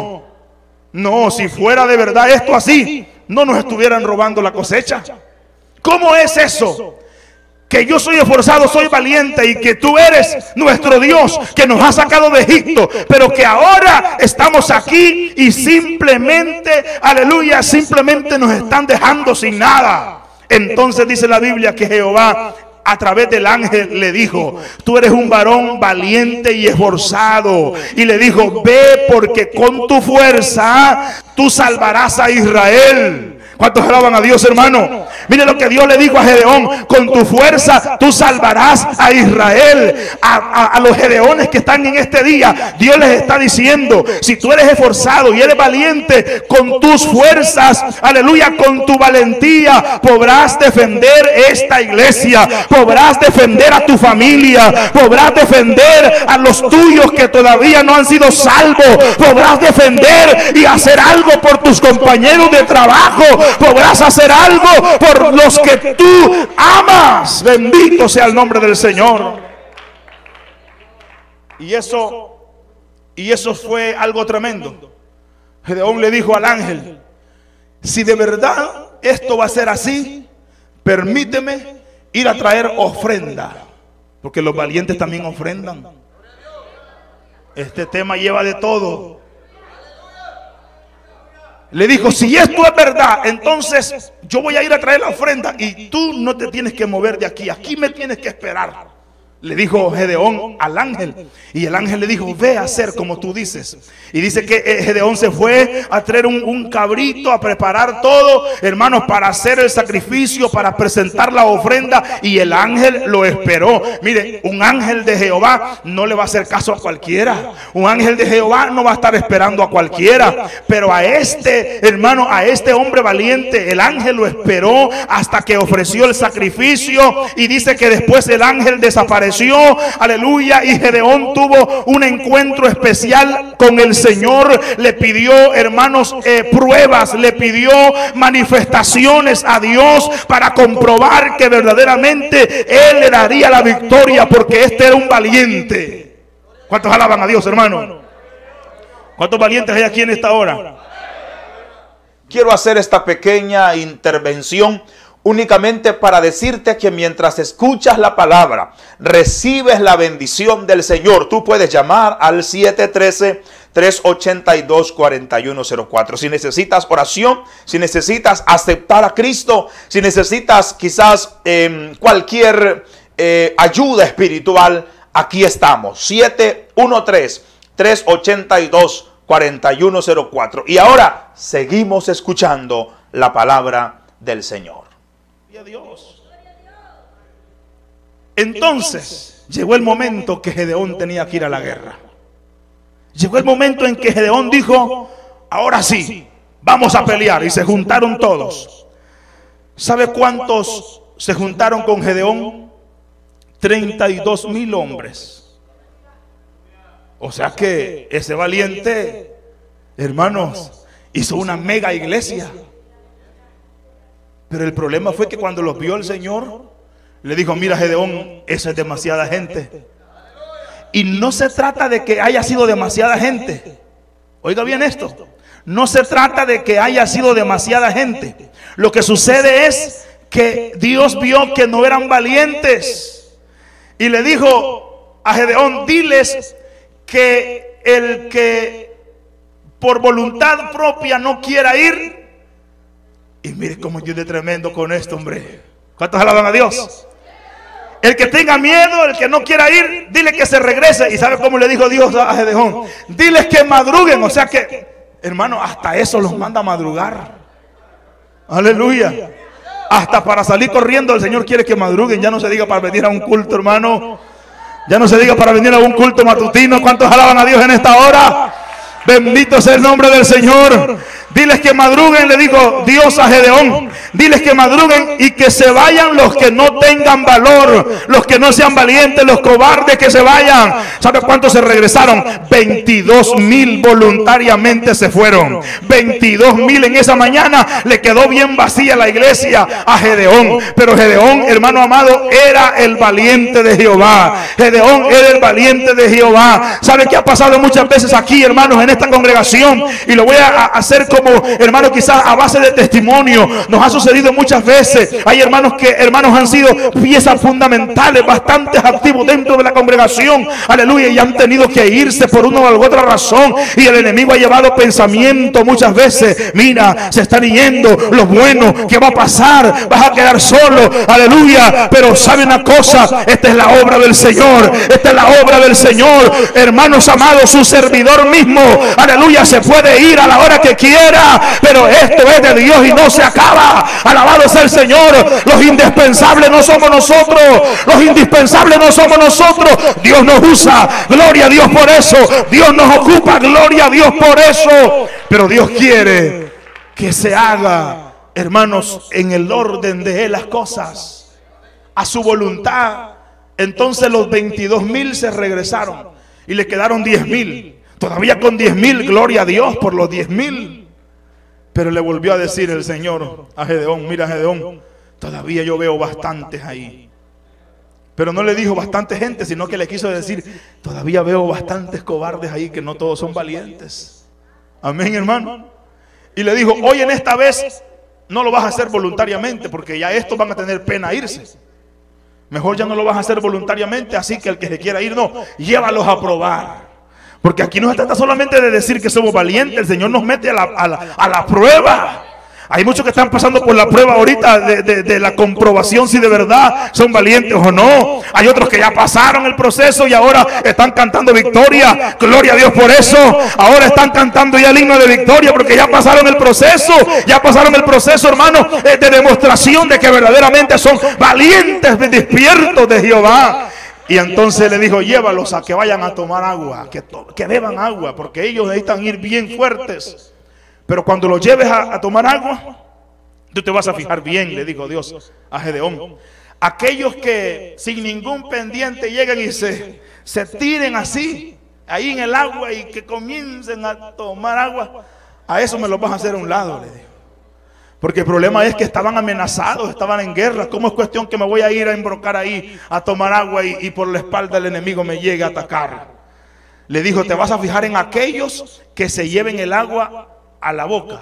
no, si fuera de verdad esto así, no nos estuvieran robando la cosecha. ¿Cómo es eso? Que yo soy esforzado, soy valiente, y que tú eres nuestro Dios que nos ha sacado de Egipto, pero que ahora estamos aquí y simplemente, aleluya, simplemente nos están dejando sin nada. Entonces dice la Biblia que Jehová a través del ángel le dijo: tú eres un varón valiente y esforzado. Y le dijo: ve, porque con tu fuerza tú salvarás a Israel. ¿Cuántos alaban a Dios, hermano? Mire lo que Dios le dijo a Gedeón: con tu fuerza tú salvarás a Israel. A los gedeones que están en este día, Dios les está diciendo: si tú eres esforzado y eres valiente, con tus fuerzas, aleluya, con tu valentía, podrás defender esta iglesia, podrás defender a tu familia, podrás defender a los tuyos que todavía no han sido salvos, podrás defender y hacer algo por tus compañeros de trabajo, podrás hacer algo por los que tú amas. Bendito sea el nombre del Señor. Y eso fue algo tremendo. Gedeón le dijo al ángel: si de verdad esto va a ser así, permíteme ir a traer ofrenda, porque los valientes también ofrendan. Este tema lleva de todo. Le dijo, si esto es verdad, entonces yo voy a ir a traer la ofrenda y tú no te tienes que mover de aquí, aquí me tienes que esperar. Le dijo Gedeón al ángel, y el ángel le dijo, ve a hacer como tú dices. Y dice que Gedeón se fue a traer un cabrito, a preparar todo, hermanos, para hacer el sacrificio, para presentar la ofrenda, y el ángel lo esperó. Mire, un ángel de Jehová no le va a hacer caso a cualquiera. Un ángel de Jehová no va a estar esperando a cualquiera, pero a este, hermano, a este hombre valiente, el ángel lo esperó hasta que ofreció el sacrificio, y dice que después el ángel desapareció. Aleluya. Y Gedeón tuvo un encuentro especial con el Señor. Le pidió, hermanos, pruebas, le pidió manifestaciones a Dios para comprobar que verdaderamente Él le daría la victoria, porque este era un valiente. ¿Cuántos alaban a Dios, hermano? ¿Cuántos valientes hay aquí en esta hora? Quiero hacer esta pequeña intervención únicamente para decirte que mientras escuchas la palabra, recibes la bendición del Señor. Tú puedes llamar al 713-382-4104. Si necesitas oración, si necesitas aceptar a Cristo, si necesitas quizás cualquier ayuda espiritual, aquí estamos. 713-382-4104. Y ahora seguimos escuchando la palabra del Señor. Dios. Entonces llegó el momento que Gedeón tenía que ir a la guerra. Llegó el momento en que Gedeón dijo, ahora sí, vamos a pelear. Y se juntaron todos. ¿Sabe cuántos se juntaron con Gedeón? 32,000 hombres. O sea que ese valiente, hermanos, hizo una mega iglesia. Pero el problema fue que cuando los vio el Señor, le dijo, mira Gedeón, eso es demasiada gente. Y no se trata de que haya sido demasiada gente. Oiga bien esto. No se trata de que haya sido demasiada gente. Lo que sucede es que Dios vio que no eran valientes. Y le dijo a Gedeón, diles que el que por voluntad propia no quiera ir. Y mire cómo yo de tremendo con esto, hombre. ¿Cuántos alaban a Dios? El que tenga miedo, el que no quiera ir, dile que se regrese. ¿Y sabe cómo le dijo Dios a Gedeón? Diles que madruguen. O sea que, hermano, hasta eso los manda a madrugar. Aleluya. Hasta para salir corriendo el Señor quiere que madruguen. Ya no se diga para venir a un culto, hermano. Ya no se diga para venir a un culto matutino. ¿Cuántos alaban a Dios en esta hora? Bendito sea el nombre del Señor. Diles que madruguen, le dijo Dios a Gedeón. Diles que madruguen y que se vayan los que no tengan valor, los que no sean valientes, los cobardes, que se vayan. ¿Sabe cuántos se regresaron? 22,000 voluntariamente se fueron. 22,000 en esa mañana. Le quedó bien vacía la iglesia a Gedeón. Pero Gedeón, hermano amado, era el valiente de Jehová. Gedeón era el valiente de Jehová. ¿Sabe qué ha pasado muchas veces aquí, hermanos, en esta congregación? Y lo voy a hacer como, hermanos, quizás a base de testimonio. Nos ha sucedido muchas veces. Hay hermanos que, hermanos, han sido piezas fundamentales, bastante activos dentro de la congregación, aleluya, y han tenido que irse por una u otra razón, y el enemigo ha llevado pensamiento muchas veces, mira, se están yendo los buenos, ¿qué va a pasar? Vas a quedar solo, aleluya. Pero sabe una cosa, esta es la obra del Señor, esta es la obra del Señor, hermanos amados. Su servidor mismo, aleluya, se puede ir a la hora que quiera, pero esto es de Dios y no se acaba. Alabado sea el Señor. Los indispensables no somos nosotros, los indispensables no somos nosotros. Dios nos usa, gloria a Dios por eso. Dios nos ocupa, gloria a Dios por eso. Pero Dios quiere que se haga, hermanos, en el orden de Él las cosas, a su voluntad. Entonces los 22,000 se regresaron y le quedaron 10,000. Todavía con 10,000, gloria a Dios por los 10,000. Pero le volvió a decir el Señor a Gedeón, mira Gedeón, todavía yo veo bastantes ahí. Pero no le dijo bastante gente, sino que le quiso decir, todavía veo bastantes cobardes ahí, que no todos son valientes. Amén, hermano. Y le dijo, oye, en esta vez no lo vas a hacer voluntariamente, porque ya estos van a tener pena irse. Mejor ya no lo vas a hacer voluntariamente, así que el que se quiera ir, no, llévalos a probar. Porque aquí no se trata solamente de decir que somos valientes, el Señor nos mete a la prueba. Hay muchos que están pasando por la prueba ahorita de la comprobación si de verdad son valientes o no. Hay otros que ya pasaron el proceso y ahora están cantando victoria. Gloria a Dios por eso. Ahora están cantando ya el himno de victoria porque ya pasaron el proceso. Ya pasaron el proceso, hermano, de demostración de que verdaderamente son valientes, despiertos de Jehová. Y entonces le dijo, llévalos a que vayan a tomar agua, que beban agua, porque ellos necesitan ir bien fuertes. Pero cuando los lleves a tomar agua, tú te vas a fijar bien, le dijo Dios a Gedeón. Aquellos que sin ningún pendiente lleguen y se tiren así, ahí en el agua, y que comiencen a tomar agua, a eso me los vas a hacer a un lado, le dijo. Porque el problema es que estaban amenazados, estaban en guerra. ¿Cómo es cuestión que me voy a ir a embrocar ahí a tomar agua y por la espalda el enemigo me llegue a atacar? Le dijo, te vas a fijar en aquellos que se lleven el agua a la boca,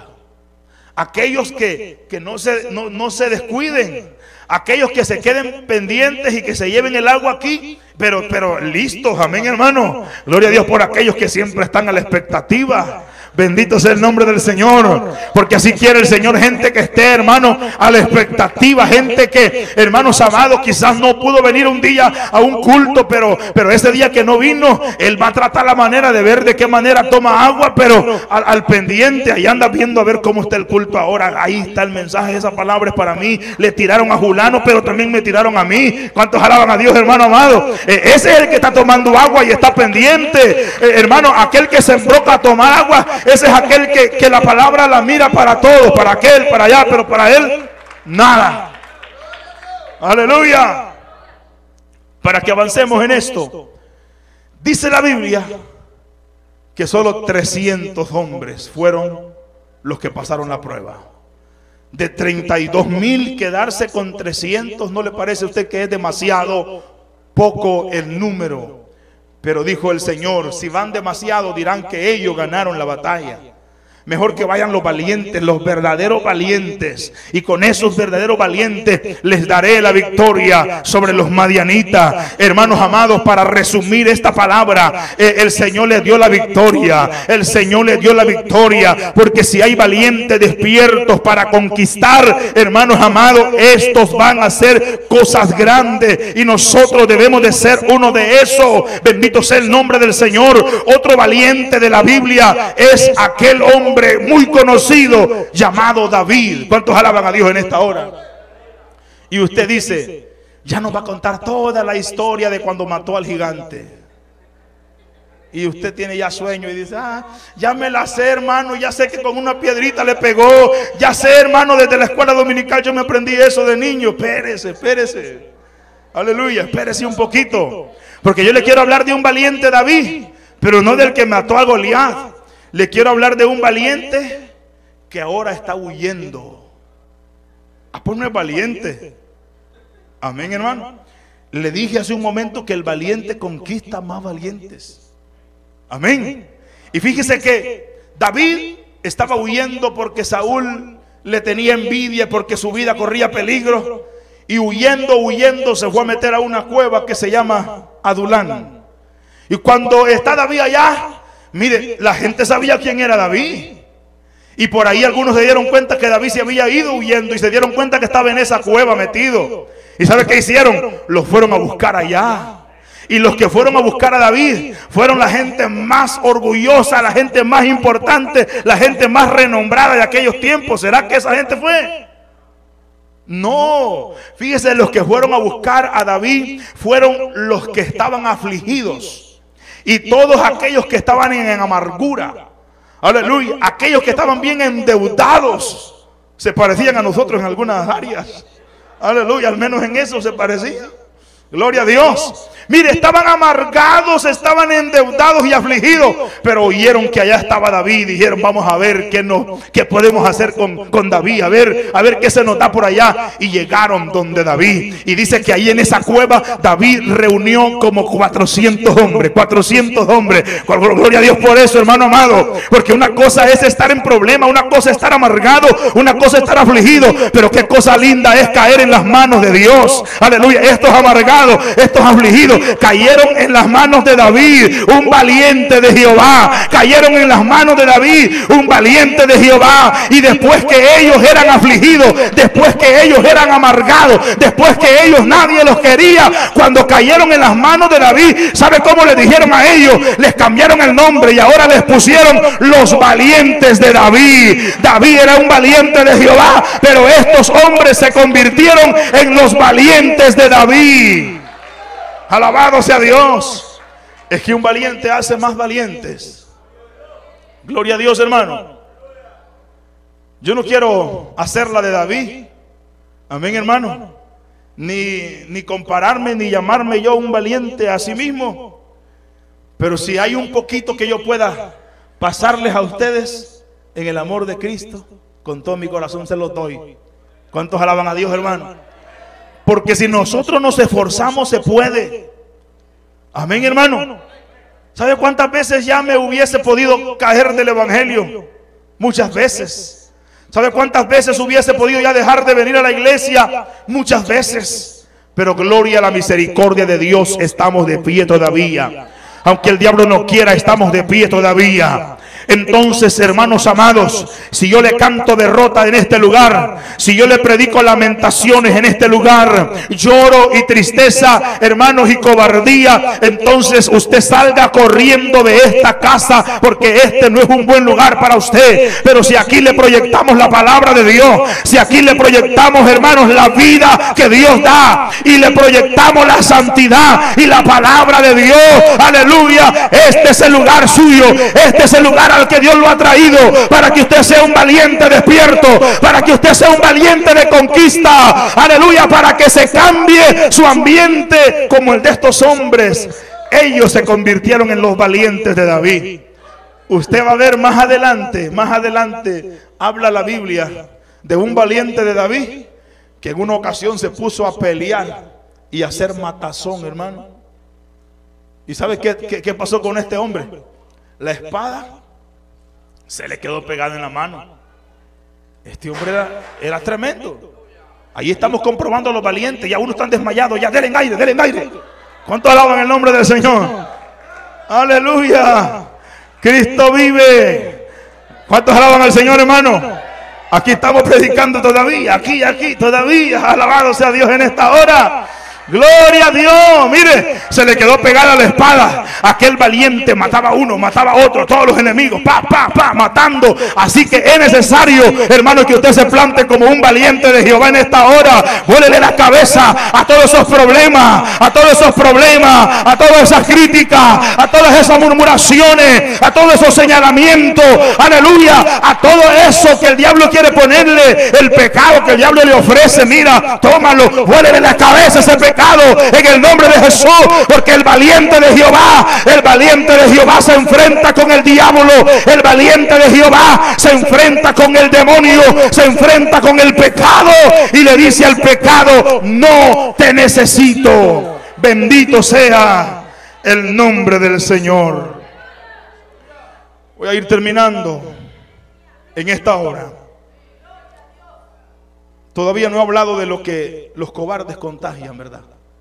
aquellos que no se descuiden, aquellos que se queden pendientes y que se lleven el agua aquí, pero listos, amén, hermano. Gloria a Dios por aquellos que siempre están a la expectativa. Bendito sea el nombre del Señor, porque así quiere el Señor, gente que esté, hermano, a la expectativa, gente que, hermanos amados, quizás no pudo venir un día a un culto, pero ese día que no vino, él va a tratar la manera de ver de qué manera toma agua, pero al pendiente, ahí anda viendo a ver cómo está el culto ahora. Ahí está el mensaje, esa palabra es para mí. Le tiraron a Julano, pero también me tiraron a mí. ¿Cuántos alaban a Dios, hermano amado? Ese es el que está tomando agua y está pendiente, hermano. Aquel que se embroca a tomar agua, ese es aquel que la palabra la mira para todos, para aquel, para allá, pero para él, nada. Aleluya. Para que avancemos en esto, dice la Biblia que solo 300 hombres fueron los que pasaron la prueba. De 32,000, quedarse con 300, ¿no le parece a usted que es demasiado poco el número? Pero dijo el Señor, si van demasiado dirán que ellos ganaron la batalla. Mejor que vayan los valientes, los verdaderos valientes. Y con esos verdaderos valientes les daré la victoria sobre los madianitas. Hermanos amados, para resumir esta palabra, el Señor les dio la victoria. El Señor les dio la victoria. Porque si hay valientes despiertos para conquistar, hermanos amados, estos van a hacer cosas grandes. Y nosotros debemos de ser uno de esos. Bendito sea el nombre del Señor. Otro valiente de la Biblia es aquel hombre muy conocido llamado David. ¿Cuántos alaban a Dios en esta hora? Y usted dice, ya nos va a contar toda la historia de cuando mató al gigante. Y usted tiene ya sueño y dice, ya me la sé, hermano, ya sé que con una piedrita le pegó. Ya sé, hermano, desde la escuela dominical yo me aprendí eso de niño. Espérese. Aleluya, espérese un poquito. Porque yo le quiero hablar de un valiente David, pero no del que mató a Goliat. Le quiero hablar de un valiente que ahora está huyendo. Pues no es valiente. Amén, hermano. Le dije hace un momento que el valiente conquista más valientes. Amén. Y fíjese que David estaba huyendo porque Saúl le tenía envidia, porque su vida corría peligro. Y huyendo se fue a meter a una cueva que se llama Adulán. Y cuando está David allá, mire, la gente sabía quién era David. Y por ahí algunos se dieron cuenta que David se había ido huyendo y se dieron cuenta que estaba en esa cueva metido. ¿Y sabe qué hicieron? Los fueron a buscar allá. Y los que fueron a buscar a David fueron la gente más orgullosa, la gente más importante, la gente más renombrada de aquellos tiempos. ¿Será que esa gente fue? No, fíjese, los que fueron a buscar a David fueron los que estaban afligidos. Y todos aquellos que estaban en amargura, aleluya, aquellos que estaban bien endeudados, se parecían a nosotros en algunas áreas, aleluya, al menos en eso se parecían. Gloria a Dios. Mire, estaban amargados, estaban endeudados y afligidos, pero oyeron que allá estaba David. Dijeron, vamos a ver qué podemos hacer con David, a ver qué se nos da por allá. Y llegaron donde David, y dice que ahí en esa cueva David reunió como 400 hombres. Gloria a Dios por eso, hermano amado, porque una cosa es estar en problema, una cosa es estar amargado, una cosa es estar afligido, pero qué cosa linda es caer en las manos de Dios. Aleluya. Estos amargados, estos afligidos cayeron en las manos de David, un valiente de Jehová. Cayeron en las manos de David, un valiente de Jehová. Y después que ellos eran afligidos, después que ellos eran amargados, después que ellos nadie los quería, cuando cayeron en las manos de David, ¿sabe cómo le dijeron a ellos? Les cambiaron el nombre y ahora les pusieron los valientes de David. David era un valiente de Jehová, pero estos hombres se convirtieron en los valientes de David. Alabado sea Dios. Es que un valiente hace más valientes. Gloria a Dios, hermano. Yo no quiero hacer la de David. Amén, hermano. Ni compararme, ni llamarme yo un valiente a sí mismo. Pero si hay un poquito que yo pueda pasarles a ustedes en el amor de Cristo, con todo mi corazón se los doy. ¿Cuántos alaban a Dios, hermano? Porque si nosotros nos esforzamos, se puede. Amén, hermano. ¿Sabe cuántas veces ya me hubiese podido caer del evangelio? Muchas veces. ¿Sabe cuántas veces hubiese podido ya dejar de venir a la iglesia? Muchas veces. Pero gloria a la misericordia de Dios, estamos de pie todavía. Aunque el diablo no quiera, estamos de pie todavía. Entonces, hermanos amados, si yo le canto derrota en este lugar, si yo le predico lamentaciones en este lugar, lloro y tristeza, hermanos, y cobardía, entonces usted salga corriendo de esta casa, porque este no es un buen lugar para usted. Pero si aquí le proyectamos la palabra de Dios, si aquí le proyectamos, hermanos, la vida que Dios da, y le proyectamos la santidad y la palabra de Dios, aleluya, este es el lugar suyo, este es el lugar al que Dios lo ha traído, para que usted sea un valiente despierto, para que usted sea un valiente de conquista, aleluya, para que se cambie su ambiente como el de estos hombres. Ellos se convirtieron en los valientes de David. Usted va a ver más adelante, habla la Biblia de un valiente de David que en una ocasión se puso a pelear y a hacer matazón, hermano. ¿Y sabe qué pasó con este hombre? La espada se le quedó pegada en la mano. Este hombre era tremendo. Ahí estamos comprobando a los valientes. Ya unos están desmayados. Ya denle aire. ¿Cuántos alaban el nombre del Señor? Aleluya. Cristo vive. ¿Cuántos alaban al Señor, hermano? Aquí estamos predicando todavía. Aquí todavía. Alabado sea Dios en esta hora. Gloria a Dios. Mire, se le quedó pegada la espada. Aquel valiente mataba a uno, mataba a otro, todos los enemigos, matando. Así que es necesario, hermano, que usted se plante como un valiente de Jehová en esta hora. Vuélele la cabeza a todos esos problemas, a todas esas críticas, a todas esas murmuraciones, a todos esos señalamientos, aleluya, a todo eso que el diablo quiere ponerle, el pecado que el diablo le ofrece. Mira, tómalo, vuélele la cabeza a ese pecado en el nombre de Jesús, porque el valiente de Jehová se enfrenta con el diablo, el valiente de Jehová se enfrenta con el demonio, se enfrenta con el pecado y le dice al pecado: no te necesito. Bendito sea el nombre del Señor. Voy a ir terminando en esta hora. Todavía no he hablado de lo que los cobardes contagian, ¿verdad?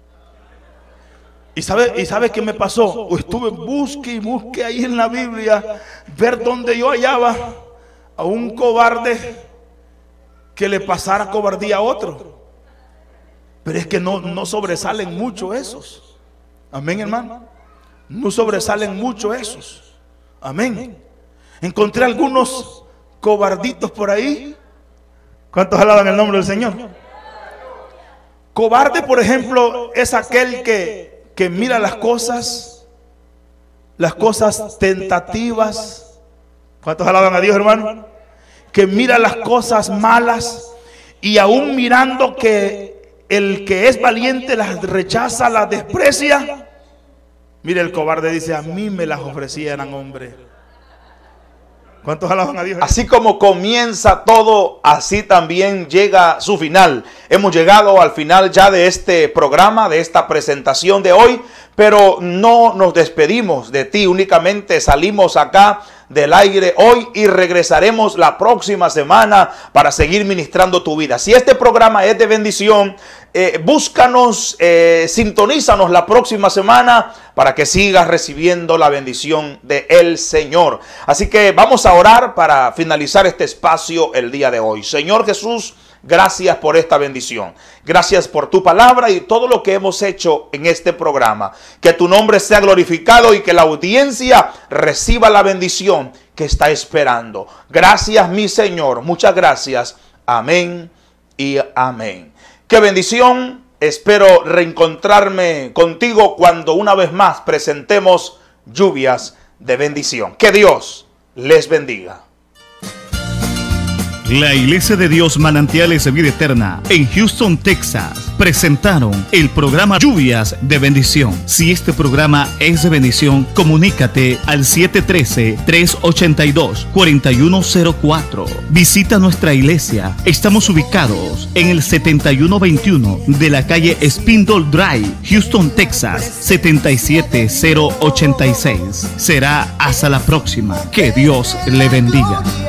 ¿Y sabe qué me pasó? Estuve busque ahí en la Biblia, ver dónde yo hallaba a un cobarde que le pasara cobardía a otro. Pero es que no sobresalen mucho esos. Amén, hermano. No sobresalen mucho esos. Amén. Encontré algunos cobarditos por ahí. ¿Cuántos alaban el nombre del Señor? Cobarde, por ejemplo, es aquel que mira las cosas tentativas. ¿Cuántos alaban a Dios, hermano? Que mira las cosas malas y aún mirando que el que es valiente las rechaza, las desprecia. Mire, el cobarde dice, a mí me las ofrecieran, hombre. ¿Cuántos alaban a Dios? Así como comienza todo, así también llega su final. Hemos llegado al final ya de este programa, de esta presentación de hoy, pero no nos despedimos de ti, únicamente salimos acá del aire hoy y regresaremos la próxima semana para seguir ministrando tu vida. Si este programa es de bendición, búscanos, sintonízanos la próxima semana para que sigas recibiendo la bendición del Señor. Así que vamos a orar para finalizar este espacio el día de hoy. Señor Jesús, gracias por esta bendición. Gracias por tu palabra y todo lo que hemos hecho en este programa. Que tu nombre sea glorificado y que la audiencia reciba la bendición que está esperando. Gracias, mi Señor. Muchas gracias. Amén y amén. Qué bendición. Espero reencontrarme contigo cuando una vez más presentemos Lluvias de Bendición. Que Dios les bendiga. La Iglesia de Dios Manantiales de Vida Eterna en Houston, Texas, presentaron el programa Lluvias de Bendición. Si este programa es de bendición, comunícate al 713-382-4104. Visita nuestra iglesia. Estamos ubicados en el 7121 de la calle Spindle Drive, Houston, Texas, 77086. Será hasta la próxima. Que Dios le bendiga.